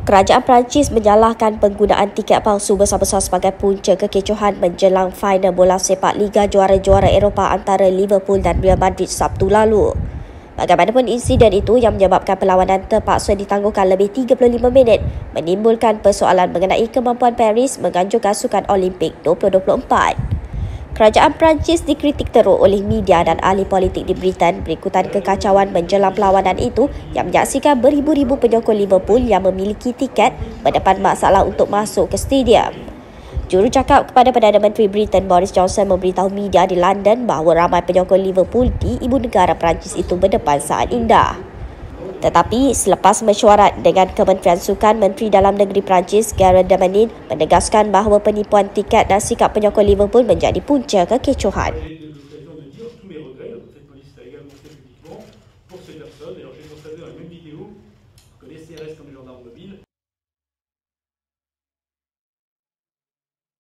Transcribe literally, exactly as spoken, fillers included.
Kerajaan Perancis menyalahkan penggunaan tiket palsu besar-besar sebagai punca kekecohan menjelang final bola sepak Liga Juara-Juara Eropah antara Liverpool dan Real Madrid Sabtu lalu. Bagaimanapun, insiden itu yang menyebabkan perlawanan terpaksa ditangguhkan lebih tiga puluh lima minit menimbulkan persoalan mengenai kemampuan Paris menganjurkan Sukan Olimpik dua ribu dua puluh empat. Kerajaan Perancis dikritik teruk oleh media dan ahli politik di Britain berikutan kekacauan menjelang perlawanan itu yang menyaksikan beribu-ribu penyokong Liverpool yang memiliki tiket berdepan masalah untuk masuk ke stadium. Jurucakap kepada Perdana Menteri Britain Boris Johnson memberitahu media di London bahawa ramai penyokong Liverpool di ibu negara Perancis itu berdepan saat indah. Tetapi selepas mesyuarat dengan Kementerian Sukan, Menteri Dalam Negeri Perancis Gerard Damanin menegaskan bahawa penipuan tiket dan sikap penyokong Liverpool menjadi punca kekecohan.